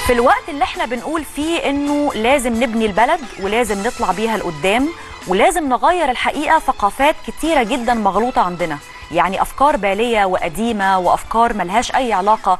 في الوقت اللي احنا بنقول فيه انه لازم نبني البلد ولازم نطلع بيها لقدام ولازم نغير الحقيقة ثقافات كتيرة جدا مغلوطة عندنا، يعني أفكار بالية وقديمة وأفكار ملهاش أي علاقة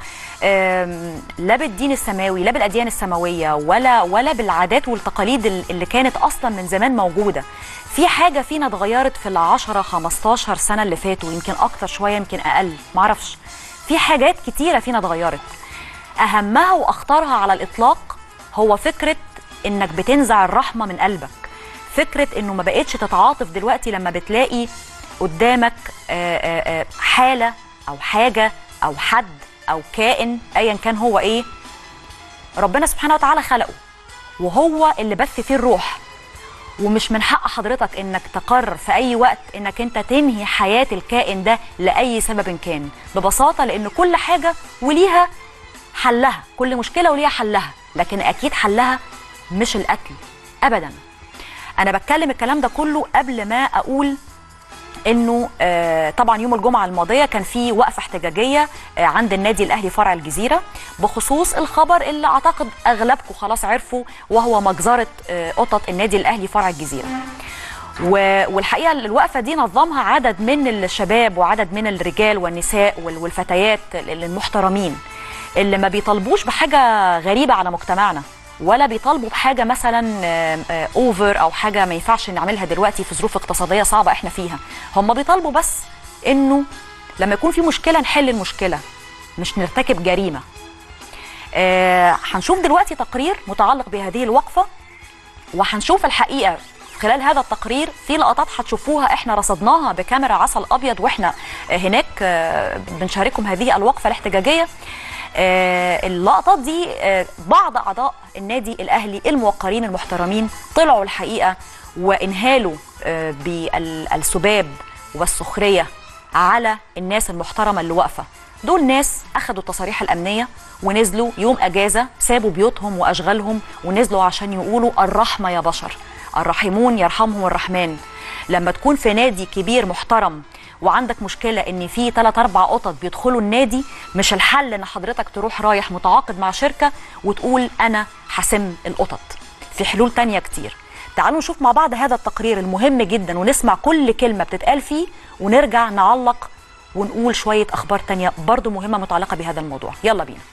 لا بالدين السماوي لا بالأديان السماوية ولا بالعادات والتقاليد اللي كانت أصلا من زمان موجودة. في حاجة فينا اتغيرت في 10-15 سنة اللي فاتوا، يمكن أكتر شوية يمكن أقل، معرفش. في حاجات كتيرة فينا اتغيرت، أهمها وأخطرها على الإطلاق هو فكرة إنك بتنزع الرحمة من قلبك، فكرة إنه ما بقتش تتعاطف دلوقتي لما بتلاقي قدامك حالة أو حاجة أو حد أو كائن أيا كان هو إيه، ربنا سبحانه وتعالى خلقه وهو اللي بث فيه الروح، ومش من حق حضرتك إنك تقرر في أي وقت إنك أنت تنهي حياة الكائن ده لأي سبب كان، ببساطة لأن كل حاجة وليها حلها، كل مشكلة وليها حلها، لكن أكيد حلها مش القتل أبدا. أنا بتكلم الكلام ده كله قبل ما أقول إنه طبعا يوم الجمعة الماضية كان في وقفة احتجاجية عند النادي الأهلي فرع الجزيرة بخصوص الخبر اللي أعتقد أغلبكم خلاص عرفوا، وهو مجزرة قطط النادي الأهلي فرع الجزيرة. والحقيقة الوقفة دي نظمها عدد من الشباب وعدد من الرجال والنساء والفتيات المحترمين اللي ما بيطالبوش بحاجة غريبة على مجتمعنا، ولا بيطالبوا بحاجة مثلا اوفر او حاجة ما ينفعش نعملها دلوقتي في ظروف اقتصادية صعبة احنا فيها. هم بيطالبوا بس انه لما يكون في مشكلة نحل المشكلة، مش نرتكب جريمة. هنشوف دلوقتي تقرير متعلق بهذه الوقفة، وهنشوف الحقيقة خلال هذا التقرير في لقطات هتشوفوها احنا رصدناها بكاميرا عسل ابيض واحنا هناك بنشارككم هذه الوقفة الاحتجاجية. اللقطات دي بعض أعضاء النادي الأهلي الموقرين المحترمين طلعوا الحقيقة وانهالوا بالسباب والسخرية على الناس المحترمة اللي واقفة. دول ناس أخدوا التصاريح الأمنية ونزلوا يوم أجازة، سابوا بيوتهم وأشغالهم ونزلوا عشان يقولوا الرحمة يا بشر، الراحمون يرحمهم الرحمن. لما تكون في نادي كبير محترم وعندك مشكلة ان في 3-4 قطط بيدخلوا النادي، مش الحل ان حضرتك تروح رايح متعاقد مع شركة وتقول انا هسم القطط. في حلول تانية كتير. تعالوا نشوف مع بعض هذا التقرير المهم جدا ونسمع كل كلمة بتتقال فيه، ونرجع نعلق ونقول شوية اخبار تانية برضو مهمة متعلقة بهذا الموضوع. يلا بينا.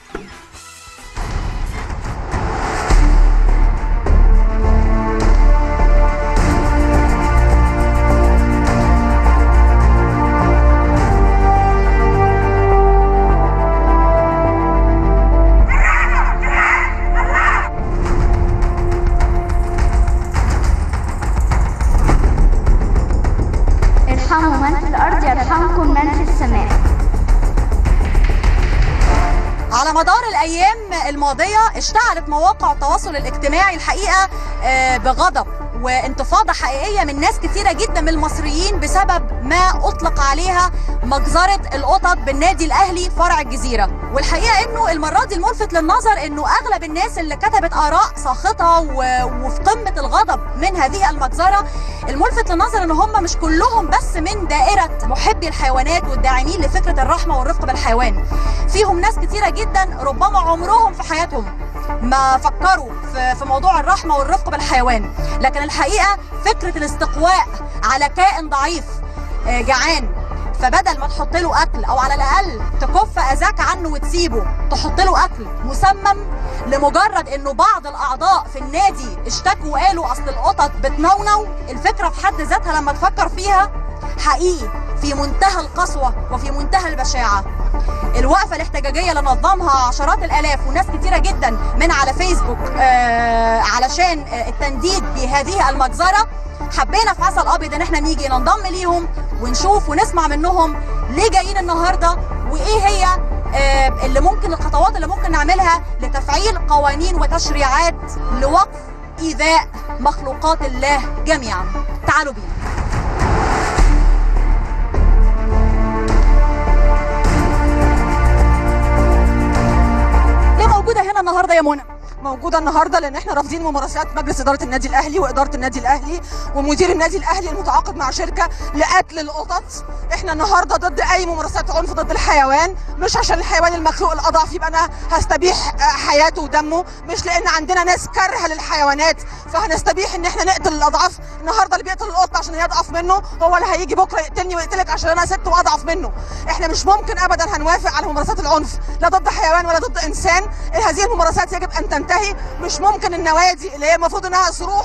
على مدار الأيام الماضية اشتعلت مواقع التواصل الاجتماعي الحقيقة بغضب وانتفاضة حقيقية من ناس كتيرة جدا من المصريين بسبب ما أطلق عليها مجزرة القطط بالنادي الأهلي فرع الجزيرة. والحقيقة إنه المرة دي الملفت للنظر إنه أغلب الناس اللي كتبت آراء ساخطة وفي قمة الغضب من هذه المجزرة، الملفت للنظر إن هم مش كلهم بس من دائرة محبي الحيوانات والداعمين لفكرة الرحمة والرفق بالحيوان. فيهم ناس كتيرة جدا ربما عمرهم في حياتهم ما فكروا في موضوع الرحمة والرفق بالحيوان، لكن الحقيقة فكرة الاستقواء على كائن ضعيف جعان، فبدل ما تحط له أكل أو على الأقل تكف أذاك عنه وتسيبه، تحط له أكل مسمم لمجرد إنه بعض الأعضاء في النادي اشتكوا وقالوا أصل القطط بتنونو. الفكرة في حد ذاتها لما تفكر فيها حقيقي في منتهى القسوة وفي منتهى البشاعة. الوقفة الاحتجاجية اللي نظمها عشرات الآلاف وناس كتيرة جدا من على فيسبوك علشان التنديد بهذه المجزرة، حبينا في عسل أبيض إن احنا نيجي ننضم ليهم ونشوف ونسمع منهم ليه جايين النهاردة، وإيه هي اللي ممكن الخطوات اللي ممكن نعملها لتفعيل قوانين وتشريعات لوقف إيذاء مخلوقات الله جميعا. تعالوا بينا. موجودة هنا النهاردة يا منى موجوده النهارده لان احنا رافضين ممارسات مجلس اداره النادي الاهلي واداره النادي الاهلي ومدير النادي الاهلي المتعاقد مع شركه لقتل القطط. احنا النهارده ضد اي ممارسات عنف ضد الحيوان، مش عشان الحيوان المخلوق الاضعف يبقى انا هستبيح حياته ودمه، مش لان عندنا ناس كارهه للحيوانات فهنستبيح ان احنا نقتل الاضعف. النهارده اللي بيقتل القط عشان هي اضعف منه هو اللي هيجي بكره يقتلني ويقتلك عشان انا ست واضعف منه. احنا مش ممكن ابدا هنوافق على ممارسات العنف لا ضد حيوان ولا ضد انسان. هذه الممارسات يجب ان تنتهي. مش ممكن النوادي اللي هي المفروض انها صروح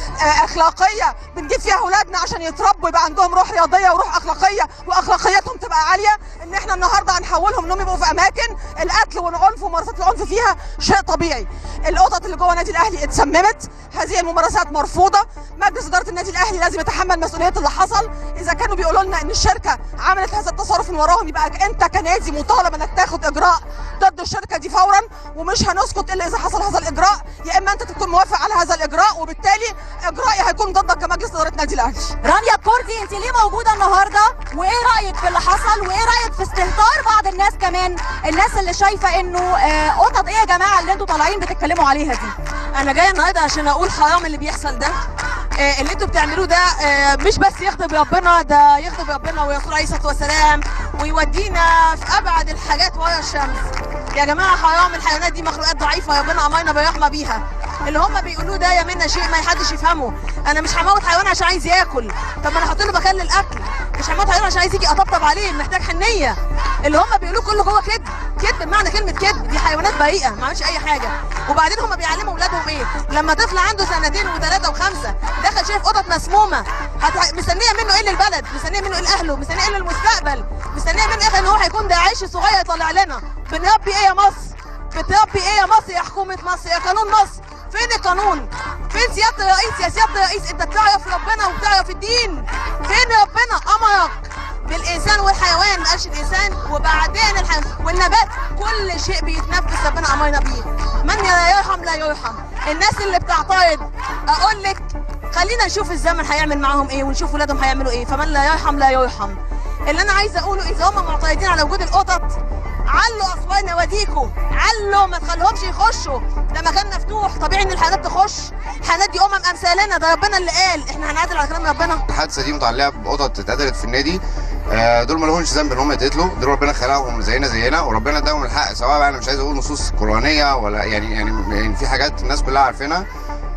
اخلاقيه بنجيب فيها اولادنا عشان يتربوا يبقى عندهم روح رياضيه وروح اخلاقيه واخلاقياتهم تبقى عاليه، ان احنا النهارده هنحولهم انهم يبقوا في اماكن القتل والعنف وممارسات العنف فيها شيء طبيعي. القطط اللي جوه النادي الاهلي اتسممت، هذه الممارسات مرفوضه. مجلس اداره النادي الاهلي لازم يتحمل مسؤوليه اللي حصل. اذا كانوا بيقولوا لنا ان الشركه عملت هذا التصرف من وراهم يبقى انت كنادي مطالب انك تاخد اجراء ضد الشركه دي فورا، ومش هنسكت الا اذا حصل هذا الاجراء. يا اما انت تكون موافق على هذا الاجراء وبالتالي اجرائي هيكون ضدك كمجلس اداره النادي الاهلي. رانيا الكردي، انت ليه موجوده النهارده؟ وايه رايك في اللي حصل؟ وايه رايك في استهتار بعض الناس كمان، الناس اللي شايفه انه قطط ايه يا جماعه اللي انتوا طالعين بتتكلموا عليها دي؟ انا جايه النهارده عشان اقول حرام اللي بيحصل ده. اللي انتوا بتعملوه ده مش بس يغضب ربنا، ده يغضب ربنا ويرسول عليه الصلاه والسلام ويودينا في ابعد الحاجات ورا الشمس. يا جماعه حرام، الحيوانات دي مخلوقات ضعيفه ربنا امرنا بالرحمه بيها. اللي هم بيقولوه ده يمنا شيء ما حدش يفهمه. انا مش هموت حيوان عشان عايز ياكل، طب ما انا احط له مكان للاكل. مش هموت حيوان عشان عايز يجي اطبطب عليه، محتاج حنيه. اللي هم بيقولوه كله جوه كذب، كذب بمعنى كلمه كذب. دي حيوانات بريئه ما عملتش اي حاجه. وبعدين هم بيعلموا اولادهم ايه؟ لما طفل عنده 2 و3 و5 دخل شايف قطط مسمومه، مستنيه منه ايه للبلد؟ مستنيه منه ايه لاهله؟ مستنيه ايه للمستقبل؟ مستنيه منه ايه ان هو هيكون ده عيش صغير يطلع لنا؟ بنربي ايه يا مصر؟ بتربي ايه يا مصر؟ يا حكومه مصر، يا قانون مصر، فين القانون؟ فين سياده الرئيس؟ يا سياده الرئيس انت بتعرف ربنا وبتعرف الدين، فين ربنا امرك بالانسان والحيوان؟ ما قالش الانسان وبعدين الحيوان والنبات، كل شيء بيتنفس ربنا امرنا بيه. من لا يرحم لا يرحم. الناس اللي بتعترض اقول لك خلينا نشوف الزمن هيعمل معاهم ايه ونشوف ولادهم هيعملوا ايه. فمن لا يرحم لا يرحم. اللي انا عايزه اقوله اذا هم معترضين على وجود القطط علوا اصوات نواديكم، علوا ما تخليهمش يخشوا، ده مكان مفتوح طبيعي ان الحيوانات تخش. الحيوانات دي امثالنا، ده ربنا اللي قال احنا هنعدل على كلام ربنا. الحادثه دي متعلقه بقطط اتقتلت في النادي، دول ما لهمش ذنب ان هم يتقتلوا، دول ربنا خلقهم زينا وربنا اداهم الحق، سواء بقى انا مش عايز اقول نصوص قرانيه ولا يعني في حاجات الناس كلها عارفينها.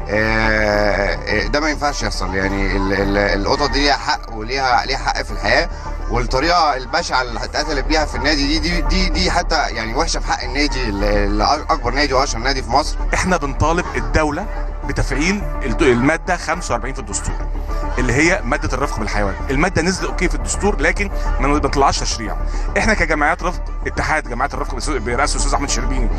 ده ما ينفعش يحصل. يعني القطط دي ليها حق وليها حق في الحياه، والطريقه البشعه اللي اتقتلت بيها في النادي دي حتى يعني وحشه في حق النادي اللي اكبر نادي واشهر نادي في مصر. احنا بنطالب الدوله بتفعيل الماده 45 في الدستور اللي هي ماده الرفق بالحيوان. الماده نزلت اوكي في الدستور لكن ما بنطلعش تشريع. احنا كجمعيات رفق، اتحاد جمعيات الرفق برئاسه الاستاذ احمد شربيني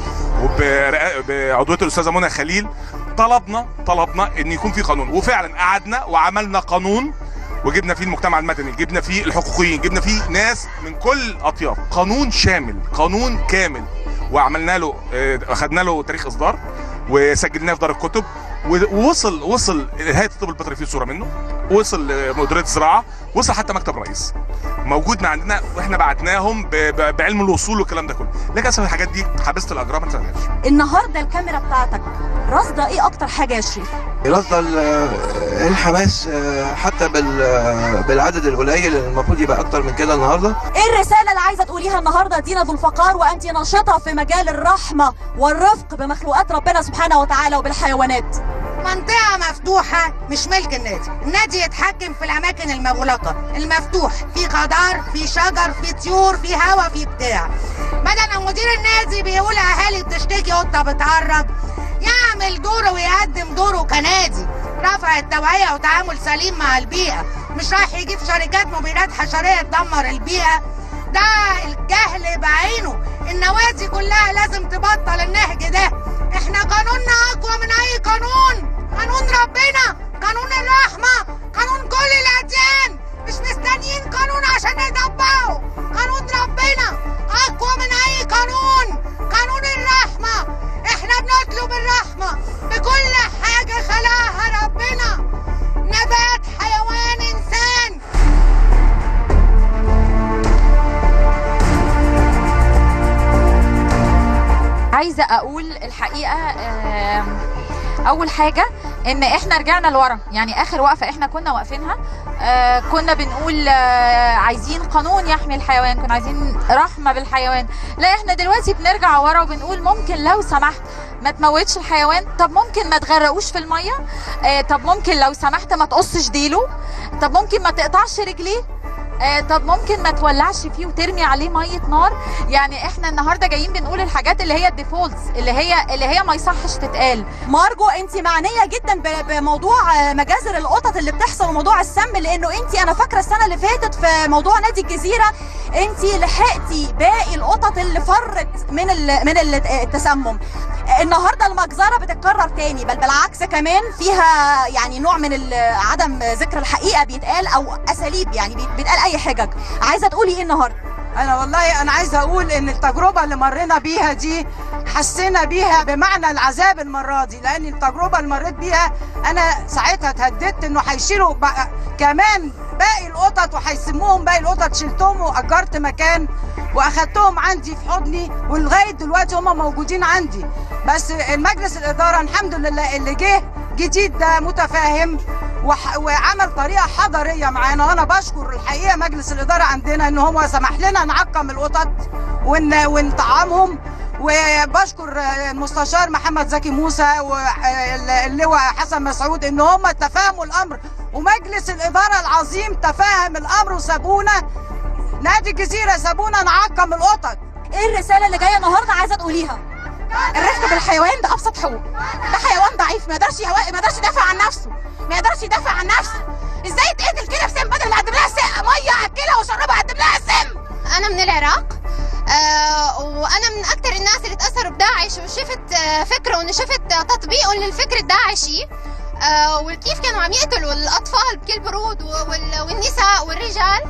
وبعضويه الاستاذه منى خليل طلبنا ان يكون في قانون، وفعلا قعدنا وعملنا قانون وجبنا فيه المجتمع المدني، جبنا فيه الحقوقيين، جبنا فيه ناس من كل الاطياف، قانون شامل، قانون كامل، وعملنا له اخذنا له تاريخ اصدار وسجلناه في دار الكتب، ووصل هيئه الطب البيطري فيه صوره منه، وصل مديريه الزراعه، وصل حتى مكتب الرئيس موجود عندنا، واحنا بعتناهم بعلم الوصول والكلام ده كله. للاسف الحاجات دي حبست الاجراء ما نسالهاش. النهارده الكاميرا بتاعتك راصده ايه اكتر حاجه يا شريف؟ راصده الحماس حتى بالعدد القليل اللي المفروض يبقى اكتر من كده النهارده. ايه الرساله اللي عايزه تقوليها النهارده دينا ذو الفقار وانت ناشطه في مجال الرحمه والرفق بمخلوقات ربنا سبحانه وتعالى وبالحيوانات؟ منطقة مفتوحة مش ملك النادي، النادي يتحكم في الأماكن المغلقة، المفتوح، في خضار، في شجر، في طيور، في هواء، في بتاع. بدل ما مدير النادي بيقول أهالي بتشتكي قطة بتهرج، يعمل دوره ويقدم دوره كنادي، رفع التوعية وتعامل سليم مع البيئة، مش رايح يجيب شركات مبيدات حشرية تدمر البيئة. ده الجهل بعينه. النوادي كلها لازم تبطل النهج ده. احنا قانوننا اقوى من اي قانون، قانون ربنا، قانون الرحمة، قانون كل الاديان، مش مستنيين قانون عشان نطبقه. قانون ربنا اقوى من اي قانون، قانون الرحمة. احنا بنطلب الرحمة بكل حاجة خلقها ربنا، نبات، حيوان، انسان. عايزه عايزه اقول الحقيقه اول حاجه ان احنا رجعنا لورا. يعني اخر وقفه احنا كنا واقفينها كنا بنقول عايزين قانون يحمي الحيوان، كنا عايزين رحمه بالحيوان. لا احنا دلوقتي بنرجع ورا وبنقول ممكن لو سمحت ما تموتش الحيوان، طب ممكن ما تغرقوش في الميه، طب ممكن لو سمحت ما تقصش ديله، طب ممكن ما تقطعش رجليه، طب ممكن ما تولعش فيه وترمي عليه ميه نار. يعني احنا النهارده جايين بنقول الحاجات اللي هي الديفولتس اللي هي ما يصحش تتقال. مارجو انت معنيه جدا بموضوع مجازر القطط اللي بتحصل وموضوع السم، لانه انت انا فاكره السنه اللي فاتت في موضوع نادي الجزيره انت لحقتي باقي القطط اللي فرت من التسمم. النهارده المجزره بتتكرر تاني، بل بالعكس كمان فيها يعني نوع من عدم ذكر الحقيقه بيتقال او اساليب، يعني بيتقال اي حجج. عايزه تقولي ايه النهارده؟ انا عايزه اقول ان التجربه اللي مرينا بيها دي حسينا بيها بمعنى العذاب المره دي، لان التجربه اللي مريت بيها انا ساعتها اتهددت انه هيشيلوا كمان باقي القطط وهيسموهم باقي القطط. شلتهم واجرت مكان واخدتهم عندي في حضني، ولغايه دلوقتي هم موجودين عندي. بس المجلس الاداره الحمد لله اللي جه جديد ده متفاهم وعمل طريقه حضاريه معانا، وانا بشكر الحقيقه مجلس الاداره عندنا ان هو سمح لنا نعقم القطط ونطعمهم. وبشكر المستشار محمد زكي موسى واللواء حسن مسعود ان هم تفاهموا الامر، ومجلس الاداره العظيم تفاهم الامر وسابونا نادي الجزيره، سابونا نعقم القطط. ايه الرساله اللي جايه النهارده عايزه تقوليها؟ الرفق بالحيوان ده ابسط حقوق. ده حيوان ضعيف ما يقدرش يدافع عن نفسه، ما يقدرش يدافع عن نفسه. ازاي يتقتل كده في سم بدل ما اقدم لها ميه اكلها واشربها اقدم لها سم؟ انا من العراق وانا من اكثر الناس اللي تاثروا بداعش، وشفت فكره شفت تطبيقهم للفكر الداعشي وكيف كانوا عم يقتلوا الاطفال بكل برود والنساء والرجال.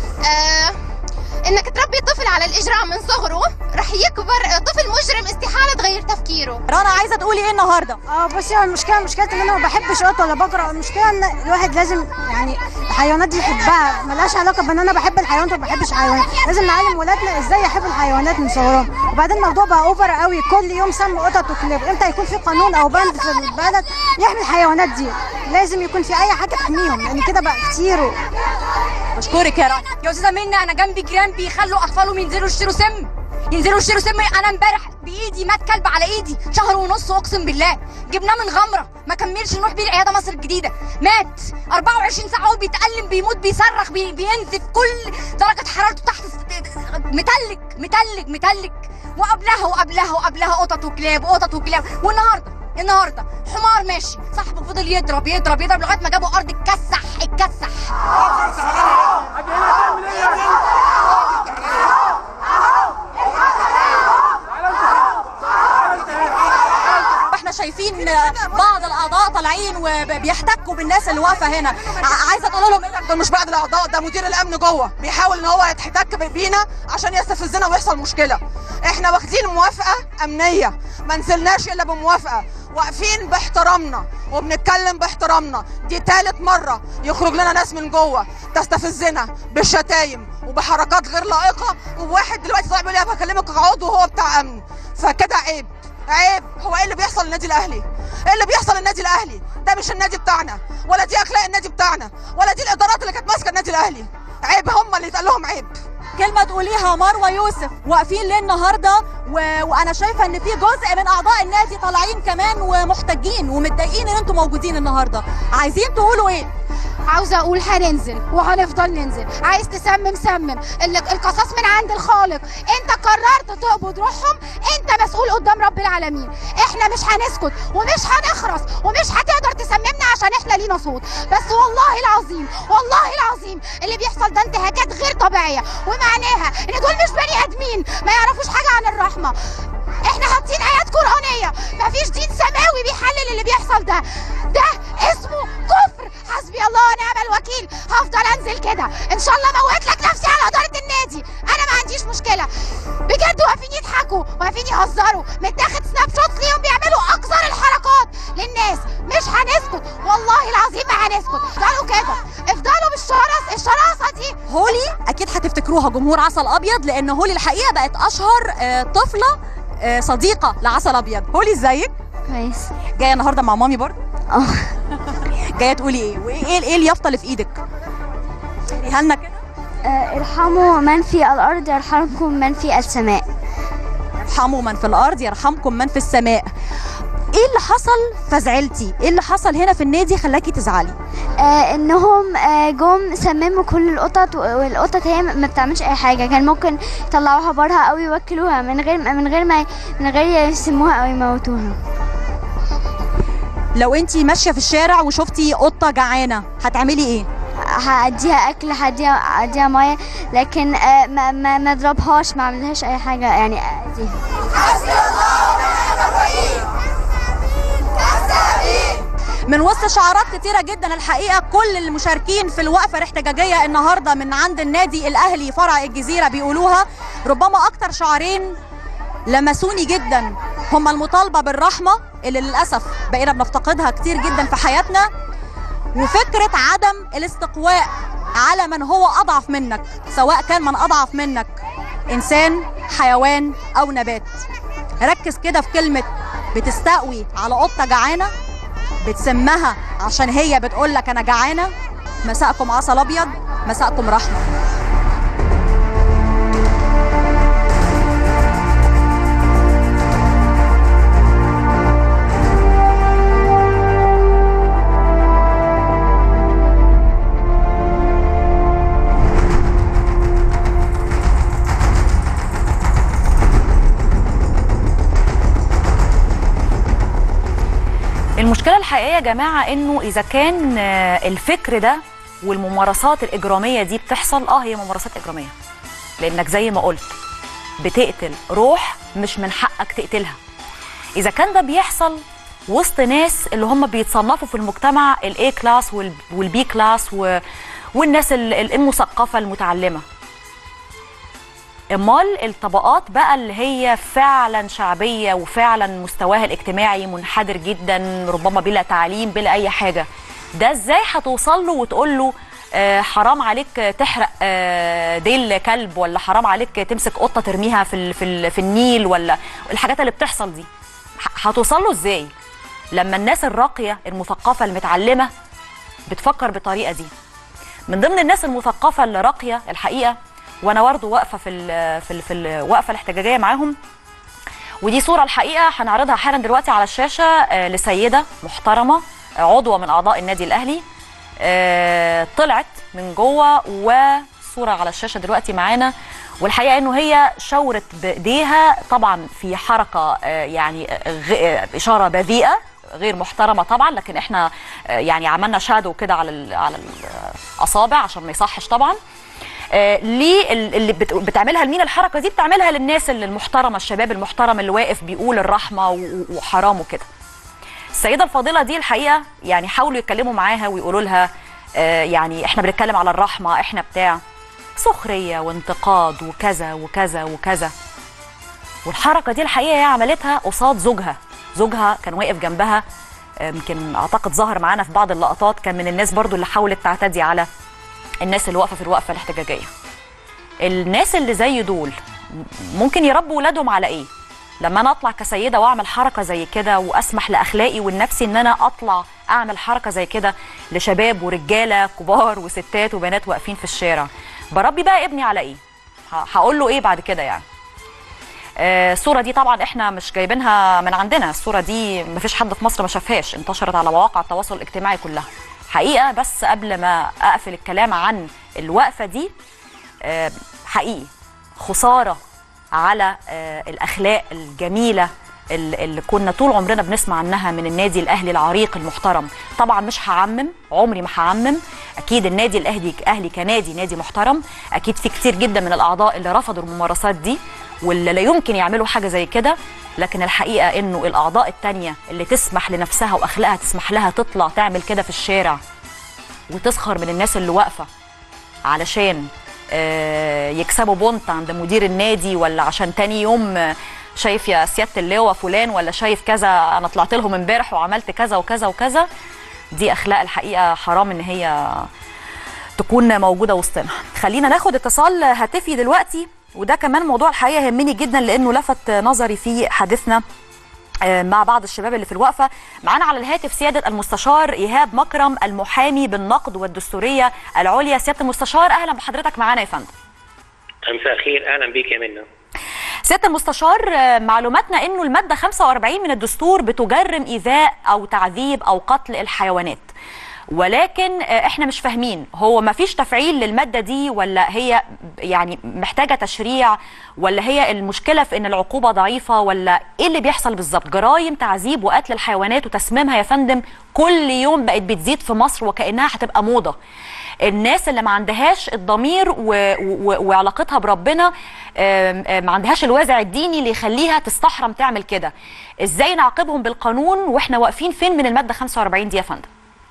انك تربي طفل على الاجرام من صغره رح يكبر طفل مجرم، استحاله تغير تفكيره. رنا عايزه تقولي ايه النهارده؟ بصي، المشكله ان انا ما بحبش قط ولا بقرا. المشكله ان الواحد لازم يعني الحيوانات دي يحبها، ملهاش علاقه بان انا بحب الحيوانات وما بحبش الحيوانات. لازم نعلم ولادنا ازاي يحبوا الحيوانات من صغرهم. وبعدين الموضوع بقى اوفر قوي، كل يوم سم قطط وكلاب. امتى يكون في قانون او بند في البلد يحمي الحيوانات دي؟ لازم يكون في اي حاجه تحميهم، لان كده بقى كتير. بشكرك يا رنا. يا استاذه منى، انا جنبي جيران بيخلوا اطفالهم ينزلوا يشتروا سم. انا امبارح بايدي مات كلب على ايدي شهر ونص، اقسم بالله جبناه من غمره ما كملش نروح بيه العياده مصر الجديده، مات 24 ساعه وهو بيتألم بيموت بيصرخ بينزف، كل درجه حرارته تحت متلج. وقبلها قطط وكلاب. والنهارده حمار ماشي، صاحبه فضل يضرب لغايه ما جابوا ارض اتكسح. احنا شايفين بعض الاعضاء طالعين وبيحتكوا بالناس اللي واقفه هنا. عايزه تقول لهم ايه؟ ده مش بعض الاعضاء، ده مدير الامن جوه بيحاول ان هو يتحتك بينا عشان يستفزنا ويحصل مشكله. احنا واخدين موافقه امنيه، ما نزلناش الا بموافقه، واقفين باحترامنا وبنتكلم باحترامنا. دي ثالث مره يخرج لنا ناس من جوه تستفزنا بالشتايم وبحركات غير لائقه، وواحد دلوقتي طالع بيقول لي بكلمك عضو وهو بتاع امن. فكده عيب. هو ايه اللي بيحصل للنادي الاهلي؟ ايه اللي بيحصل للنادي الاهلي؟ ده مش النادي بتاعنا، ولا دي اخلاق النادي بتاعنا، ولا دي الادارات اللي كانت ماسكه النادي الاهلي. عيب، هم اللي يتقال لهم عيب. كلمه تقوليها مروه يوسف؟ واقفين ليه النهارده وانا شايفه ان في جزء من اعضاء النادي طالعين كمان ومحتاجين ومتضايقين ان انتم موجودين النهارده، عايزين تقولوا ايه؟ عاوزه اقول هننزل وهنفضل ننزل. عايز تسمم القصاص من عند الخالق. انت قررت تقبض روحهم، انت مسؤول قدام رب العالمين. احنا مش هنسكت ومش هنخرس ومش هتقدر تسممنا عشان احنا لينا صوت. بس والله العظيم اللي بيحصل ده انتهاكات غير طبيعيه، ومعناها ان دول مش بني ادمين ما يعرفوش حاجه عن الرحمه. احنا حاطين ايات قرانيه، مفيش دين سماوي بيحلل اللي بيحصل ده اسمه كفر. حسبي الله ونعم الوكيل. هفضل انزل كده ان شاء الله، اموت لك نفسي على اداره النادي، انا ما عنديش مشكله بجد. واقفين يضحكوا واقفين يهزروا، متاخد سناب شوت ليهم بيعملوا اقذر الحركات للناس. مش هنسكت والله العظيم، ما هنسكت. افضلوا كده، افضلوا بالشراسه دي. هولي اكيد هتفتكروها جمهور عسل ابيض، لان هولي الحقيقه بقت اشهر طفله صديقه لعسل ابيض. هولي ازيك؟ كويس. جايه النهارده مع مامي برضه؟ اه. جايه تقولي ايه؟ وايه اليافطه اللي في ايدك؟ قوليها لنا كده. ارحموا من في الارض يرحمكم من في السماء. ارحموا من في الارض يرحمكم من في السماء. ايه اللي حصل فزعلتي؟ ايه اللي حصل هنا في النادي خلاكي تزعلي؟ انهم جم سمموا كل القطط، والقطط هي ما بتعملش اي حاجه، كان ممكن يطلعوها برها او يوكلوها من غير يسموها او يموتوها. لو انتي ماشيه في الشارع وشفتي قطه جعانه هتعملي ايه؟ هاديها اكل، هاديها ميه، لكن ما اضربهاش، ما اعملهاش اي حاجه يعني اذيها. من وسط شعارات كتيرة جدا الحقيقة كل المشاركين في الوقفة الاحتجاجية النهاردة من عند النادي الأهلي فرع الجزيرة بيقولوها. ربما أكتر شعارين لمسوني جدا هم المطالبة بالرحمة اللي للأسف بقينا بنفتقدها كتير جدا في حياتنا، وفكرة عدم الاستقواء على من هو أضعف منك، سواء كان من أضعف منك إنسان، حيوان أو نبات. ركز كده في كلمة بتستقوي على قطة جعانة، بتسمها عشان هي بتقول لك انا جعانه. مساءكم عسل ابيض، مساءكم رحمه. المشكلة الحقيقية يا جماعة انه اذا كان الفكر ده والممارسات الاجرامية دي بتحصل، هي ممارسات اجرامية، لانك زي ما قلت بتقتل روح مش من حقك تقتلها. اذا كان ده بيحصل وسط ناس اللي هم بيتصنفوا في المجتمع الاي كلاس والبي كلاس والناس المثقفة المتعلمة، امال الطبقات بقى اللي هي فعلا شعبيه وفعلا مستواها الاجتماعي منحدر جدا، ربما بلا تعليم بلا اي حاجه، ده ازاي هتوصل له وتقول له حرام عليك تحرق ديل كلب، ولا حرام عليك تمسك قطه ترميها في النيل، ولا الحاجات اللي بتحصل دي هتوصل له ازاي لما الناس الراقيه المثقفه المتعلمه بتفكر بالطريقه دي؟ من ضمن الناس المثقفه اللي راقيه الحقيقه، وانا برضه واقفه في الوقفه الاحتجاجيه معاهم، ودي صوره الحقيقه هنعرضها حالا دلوقتي على الشاشه لسيده محترمه عضوه من اعضاء النادي الاهلي، طلعت من جوه، وصوره على الشاشه دلوقتي معانا، والحقيقه انه هي شاورت بايديها طبعا في حركه يعني اشاره بذيئه غير محترمه طبعا، لكن احنا يعني عملنا شادو كده على الاصابع عشان ما يصحش طبعا. ليه اللي بتعملها لمين الحركه دي؟ بتعملها للناس المحترمه، الشباب المحترم اللي واقف بيقول الرحمه وحرام وكده. السيده الفاضله دي الحقيقه يعني حاولوا يتكلموا معاها ويقولوا لها يعني احنا بنتكلم على الرحمه، احنا بتاع سخريه وانتقاد وكذا وكذا وكذا. والحركه دي الحقيقه هي عملتها قصاد زوجها كان واقف جنبها، يمكن اعتقد ظهر معانا في بعض اللقطات، كان من الناس برضو اللي حاولت تعتدي على الناس اللي واقفه في الوقفه الاحتجاجيه. الناس اللي زي دول ممكن يربوا ولادهم على ايه؟ لما انا اطلع كسيده واعمل حركه زي كده، واسمح لاخلاقي والنفسي ان انا اطلع اعمل حركه زي كده لشباب ورجاله كبار وستات وبنات واقفين في الشارع، بربي بقى ابني على ايه؟ هقول له ايه بعد كده يعني؟ الصوره دي طبعا احنا مش جايبينها من عندنا، الصوره دي مفيش حد في مصر ما شافهاش، انتشرت على مواقع التواصل الاجتماعي كلها حقيقه. بس قبل ما اقفل الكلام عن الوقفه دي، حقيقي خساره على الاخلاق الجميله اللي كنا طول عمرنا بنسمع عنها من النادي الاهلي العريق المحترم. طبعا مش هعمم، عمري ما هعمم، اكيد النادي الاهلي نادي محترم، اكيد في كتير جدا من الاعضاء اللي رفضوا الممارسات دي واللي لا يمكن يعملوا حاجه زي كده، لكن الحقيقه انه الاعضاء التانيه اللي تسمح لنفسها واخلاقها تسمح لها تطلع تعمل كده في الشارع وتسخر من الناس اللي واقفه علشان يكسبوا بونت عند مدير النادي، ولا عشان تاني يوم شايف يا سياده اللواء فلان، ولا شايف كذا انا طلعت لهم امبارح وعملت كذا وكذا وكذا، دي اخلاق الحقيقه حرام ان هي تكون موجوده وسطنا. خلينا ناخد اتصال هاتفي دلوقتي وده كمان موضوع الحقيقه يهمني جدا لانه لفت نظري في حديثنا مع بعض الشباب اللي في الوقفه. معانا على الهاتف سياده المستشار ايهاب مكرم المحامي بالنقد والدستوريه العليا. سياده المستشار اهلا بحضرتك معانا يا فندم. مساء الخير، اهلا بيك يا منى. سياده المستشار، معلوماتنا انه الماده 45 من الدستور بتجرم ايذاء او تعذيب او قتل الحيوانات، ولكن احنا مش فاهمين هو ما فيش تفعيل للماده دي ولا هي يعني محتاجه تشريع، ولا هي المشكله في ان العقوبه ضعيفه، ولا ايه اللي بيحصل بالظبط؟ جرائم تعذيب وقتل الحيوانات وتسميمها يا فندم كل يوم بقت بتزيد في مصر وكانها هتبقى موضه. الناس اللي ما عندهاش الضمير وعلاقتها بربنا، ما عندهاش الوازع الديني اللي يخليها تستحرم تعمل كده، ازاي نعاقبهم بالقانون واحنا واقفين فين من الماده 45 دي يا فندم؟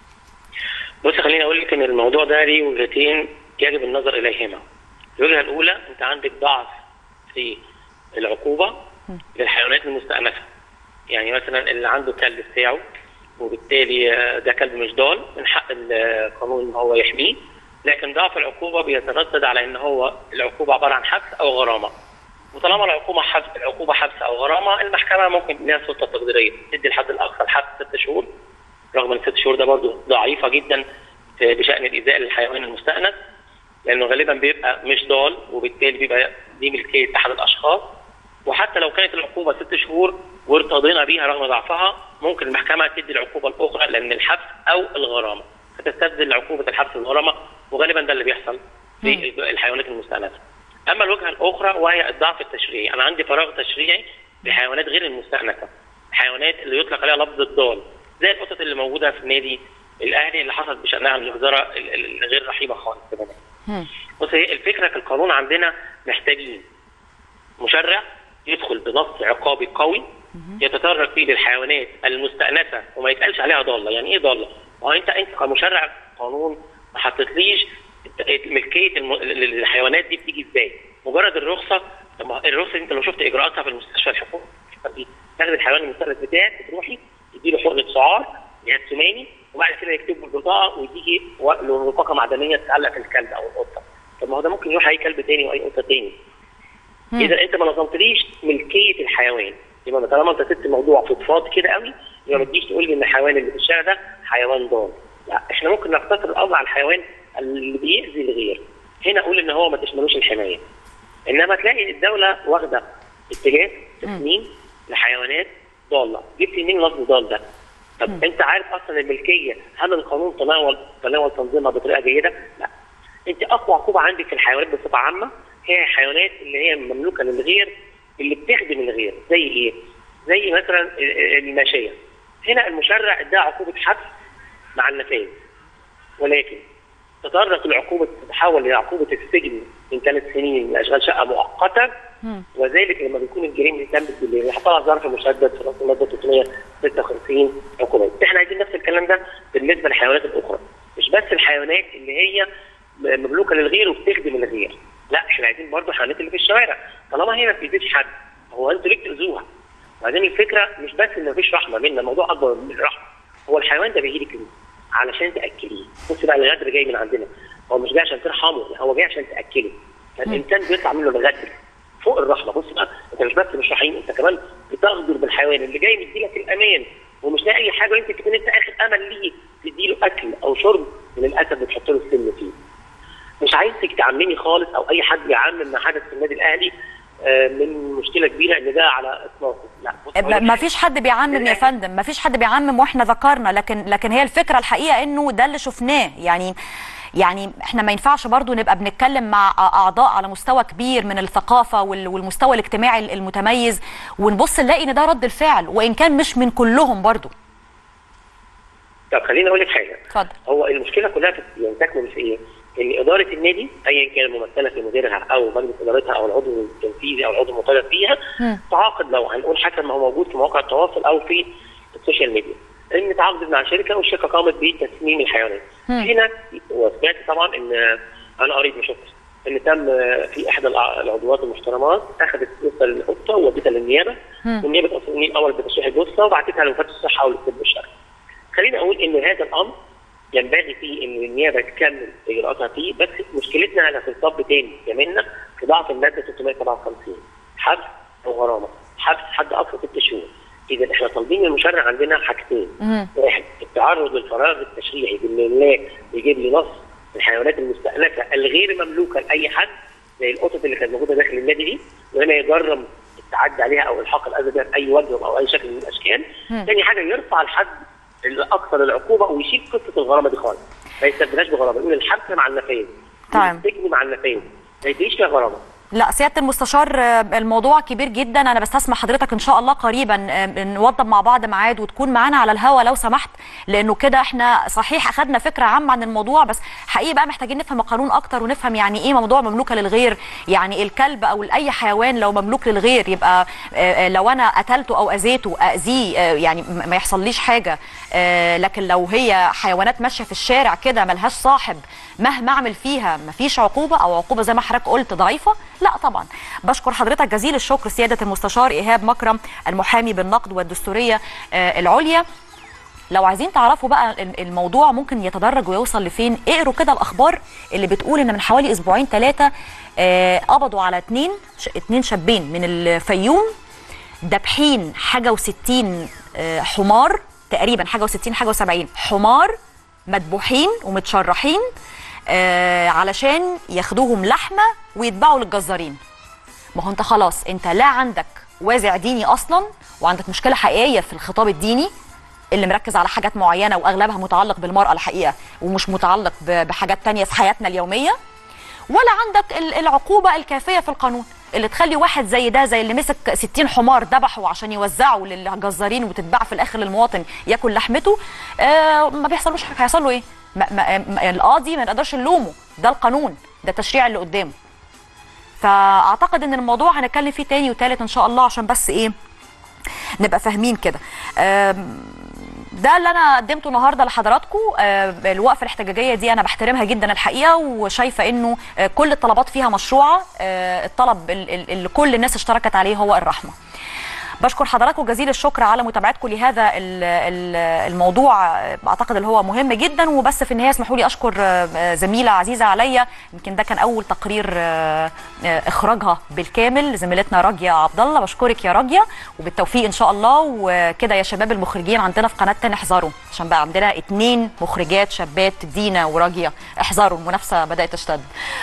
بص، خليني اقول لك ان الموضوع ده ليه وجهتين يجب النظر اليهما. الوجهه الاولى، انت عندك ضعف في العقوبه للحيوانات المستأنفه. يعني مثلا اللي عنده كلب بتاعه وبالتالي ده كلب مش ضال، من حق القانون ان هو يحميه، لكن ضعف العقوبه بيتردد على ان هو العقوبه عباره عن حبس او غرامه. وطالما العقوبه حبس او غرامه، المحكمه ممكن لها سلطه تقديريه تدي الحد الاقصى الحبس 6 شهور، رغم ان 6 شهور ده برضه ضعيفه جدا بشان الايذاء للحيوان المستأنف، لانه غالبا بيبقى مش ضال وبالتالي بيبقى دي ملكيه احد الاشخاص. وحتى لو كانت العقوبه 6 شهور وارتضينا بيها رغم ضعفها، ممكن المحكمه تدي العقوبه الاخرى لان الحبس او الغرامه، فتستبدل عقوبه الحبس والغرامه، وغالبا ده اللي بيحصل في الحيوانات المستأنفه. اما الوجهه الاخرى وهي الضعف التشريعي، انا عندي فراغ تشريعي لحيوانات غير المستأنفه، الحيوانات اللي يطلق عليها لفظ الضال، زي القطط اللي موجوده في النادي الاهلي اللي حصلت بشانها المجزره الغير رحيمه خالص كمان. بص، هي الفكره في القانون عندنا محتاجين مشرع يدخل بنص عقابي قوي يتطرق فيه للحيوانات المستأنفه وما يتقالش عليها ضاله. يعني ايه ضاله؟ انت كمشرع قانون ما حطيتليش ملكيه الحيوانات دي بتيجي ازاي؟ مجرد الرخصه انت لو شفت اجراءاتها في المستشفى الحكومي تاخد الحيوان المستأنف بتاعك تروحي تديله حقنه سعار اللي هي السماني، وبعد كده يكتبوا البطاقه ويديكي بطاقه معدنيه تتعلق في الكلب او القطه. طب ما هو ده ممكن يروح اي كلب تاني واي قطه تاني. اذا انت ما نظمتليش ملكيه الحيوان، يبقى طالما انت سبت الموضوع فضفاض كده قوي، يبقى ما تجيش تقول لي ان الحيوان اللي في الشارع ده حيوان ضال. لا، احنا ممكن نقتصر الامر على الحيوان اللي بيأذي الغير، هنا اقول ان هو ما تشملوش الحمايه. انما تلاقي الدوله واخده اتجاه تسميم لحيوانات ضاله. جبت منين لفظ ضال ده؟ طب انت عارف اصلا الملكيه، هل القانون تناول تنظيمها بطريقه جيده؟ لا. انت اقوى عقوبه عندك في الحيوانات بصفه عامه هي الحيوانات اللي هي مملوكه للغير، اللي بتخدم الغير. زي ايه؟ زي مثلا الماشيه. هنا المشرع ادى عقوبه حبس مع النفاذ، ولكن تطرق العقوبه تتحول لعقوبه السجن من 3 سنين لاشغال شقه مؤقته، وذلك لما بيكون الجريمه تمت بالليل يحطها ظرف مشدد في نص الماده 356 عقوبات. احنا عايزين نفس الكلام ده بالنسبه للحيوانات الاخرى، مش بس الحيوانات اللي هي مملوكه للغير وبتخدم الغير، لا، احنا عايزين برضه الحيوانات اللي في الشوارع. طالما هي ما بتأذيش حد، هو انتوا ليه بتأذوها؟ وبعدين الفكره مش بس ان مفيش رحمه بينا، الموضوع اكبر من الرحمه. هو الحيوان ده بيجي لك علشان تاكليه. بص بقى، الغدر جاي من عندنا، هو مش جاي عشان ترحمه، هو جاي عشان تاكله. فالانسان بيطلع منه الغدر فوق الرحمه. بص بقى، انت مش رحيم، انت كمان بتغدر بالحيوان اللي جاي مديلك الامان ومش لاقي اي حاجه، ويمكن تكون انت اخر امل ليه تديله اكل او شرب، وللاسف بتحط له السم فيه. مش عايزك تعممي خالص او اي حد يعمم ما حدث في النادي الاهلي من مشكله كبيره ان ده على اطلاقه. لا، ما فيش حد بيعمم يا فندم، ما فيش حد بيعمم، واحنا ذكرنا، لكن هي الفكره الحقيقه انه ده اللي شفناه. يعني احنا ما ينفعش برضو نبقى بنتكلم مع اعضاء على مستوى كبير من الثقافه والمستوى الاجتماعي المتميز ونبص نلاقي ان ده رد الفعل، وان كان مش من كلهم برضو. طب خليني اقول لك حاجه. اتفضل. هو المشكله كلها تكمن في ايه؟ ان اداره النادي ايا كان ممثله في مديرها او مجلس ادارتها او العضو التنفيذي او العضو المطالب فيها تعاقد، لو هنقول حسب ما هو موجود في مواقع التواصل او في السوشيال ميديا، ان تعاقدت مع شركه والشركه قامت بتسميم الحيوانات. هنا وسمعت طبعا ان انا قريت ما شفتش ان تم في احدى العضوات المحترمات اخذت جثه القطه وودتها للنيابه، والنيابه امرت بتشريح الجثه وبعتتها لوزاره الصحه والطب الشرعي. خليني اقول ان هذا الامر ينبغي فيه ان النيابه تكمل اجراءاتها فيه، بس مشكلتنا انا في الطب تاني كمان في ضعف الماده 357 حبس او غرامه، حبس حد اقصى 6 شهور. اذا احنا طالبين من المشرع عندنا حاجتين، واحد التعرض للفراغ التشريعي بان لا يجيب لي نص الحيوانات المستأنفه الغير مملوكه لاي حد زي القطط اللي كانت موجوده داخل النادي دي، وهنا يجرم التعدي عليها او الحاق الاذى بها باي وجه او اي شكل من الاشكال. ثاني حاجه يرفع الحد الاقصى للعقوبه ويشيل قصه الغرامه دي خالص، ما يستبدلهاش بغرامه، يقول الحبس مع النفاذ، السجن مع النفاذ، ما يديش فيها غرامه. لا سياده المستشار الموضوع كبير جدا، انا بستسمح حضرتك ان شاء الله قريبا نوضب مع بعض ميعاد وتكون معانا على الهوا لو سمحت، لانه كده احنا صحيح اخذنا فكره عامه عن الموضوع، بس حقيقي بقى محتاجين نفهم القانون اكتر ونفهم يعني ايه موضوع مملوكه للغير. يعني الكلب او اي حيوان لو مملوك للغير يبقى لو انا قتلته او اذيته اذيه يعني ما يحصليش حاجه، لكن لو هي حيوانات ماشيه في الشارع كده ملهاش صاحب مهما اعمل فيها مفيش عقوبه او عقوبه زي ما حضرتك قلت ضعيفه، لا طبعا. بشكر حضرتك جزيل الشكر سياده المستشار ايهاب مكرم المحامي بالنقد والدستوريه العليا. لو عايزين تعرفوا بقى الموضوع ممكن يتدرج ويوصل لفين، اقروا كده الاخبار اللي بتقول ان من حوالي اسبوعين 3 قبضوا على 2 شابين من الفيوم دابحين حاجه و60 حمار، تقريبا حاجه و60 حاجه و70 حمار مدبوحين ومتشرحين علشان ياخدوهم لحمه ويتباعوا للجزارين. ما هو انت خلاص انت لا عندك وازع ديني اصلا، وعندك مشكله حقيقيه في الخطاب الديني اللي مركز على حاجات معينه واغلبها متعلق بالمراه الحقيقه ومش متعلق بحاجات تانية في حياتنا اليوميه، ولا عندك العقوبه الكافيه في القانون اللي تخلي واحد زي ده زي اللي مسك 60 حمار ذبحوا عشان يوزعوا للجزارين وتتباع في الاخر للمواطن ياكل لحمته. ما بيحصلوش حاجه، هيحصل له ايه؟ القاضي ما نقدرش نلومه، ده القانون، ده التشريع اللي قدامه. فاعتقد ان الموضوع هنتكلم فيه تاني وتالت ان شاء الله عشان بس ايه نبقى فاهمين كده. ده اللي انا قدمته النهارده لحضراتكم. الوقفه الاحتجاجيه دي انا بحترمها جدا الحقيقه، وشايفه انه كل الطلبات فيها مشروعه. الطلب اللي كل الناس اشتركت عليه هو الرحمه. بشكر حضراتكم جزيل الشكر على متابعتكم لهذا الموضوع، اعتقد اللي هو مهم جدا. وبس في النهايه اسمحوا لي اشكر زميله عزيزه عليا، يمكن ده كان اول تقرير اخراجها بالكامل، زميلتنا راجيه عبد الله. بشكرك يا راجيه وبالتوفيق ان شاء الله. وكده يا شباب المخرجين عندنا في قناتنا احذروا، عشان بقى عندنا 2 مخرجات شابات، دينا وراجيه، احذروا المنافسه بدات تشتد.